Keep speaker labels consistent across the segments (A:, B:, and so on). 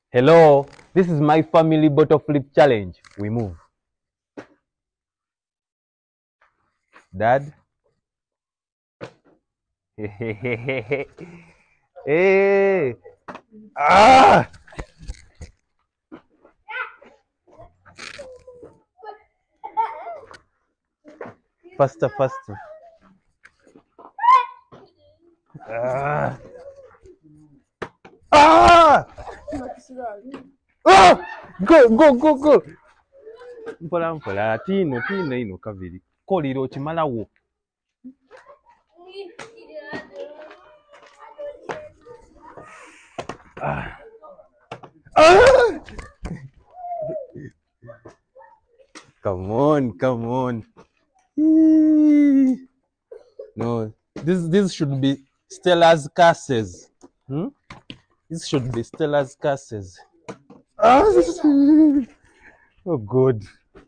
A: Hello, this is my family bottle flip challenge. We move. Dad. Hey. Ah! Faster, faster. Ah! Ah! Ah! Go. Mpola tino ino kaviri. Koliro chimalawo. Ah! Ah! Come on. No, this should be Stella's curses. This should be Stella's curses. Ah! Oh, good.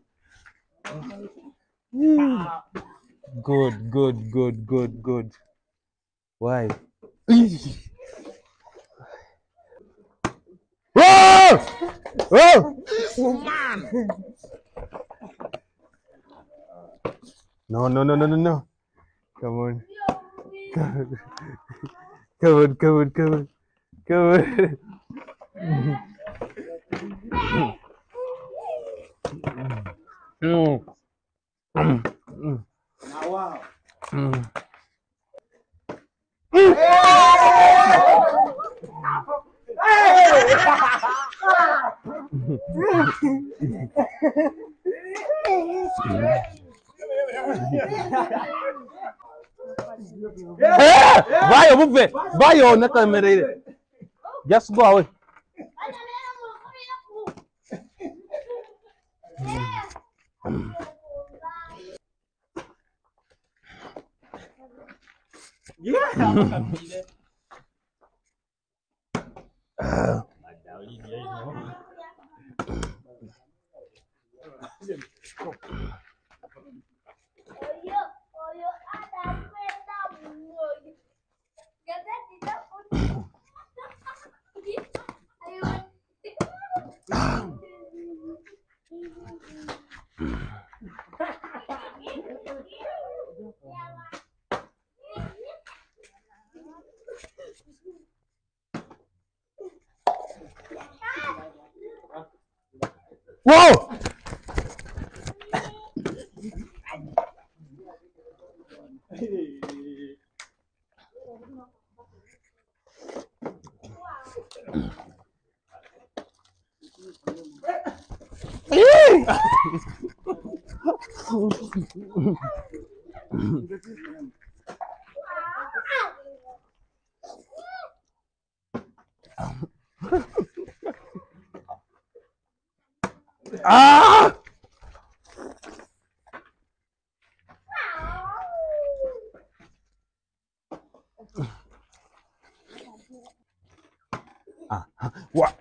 A: Good. Why? Whoa! Whoa!
B: Man!
A: No. Come on. Come on.
B: Wow.
A: Vai, eu vou ver. Vai, ó, na câmera aí. Just go away. Whoa! Ah! What?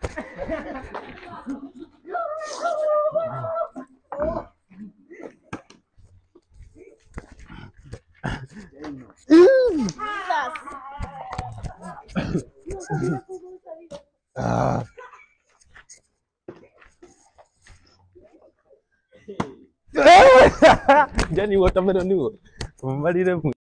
A: Jadi watermelon dulu. Kembali deh.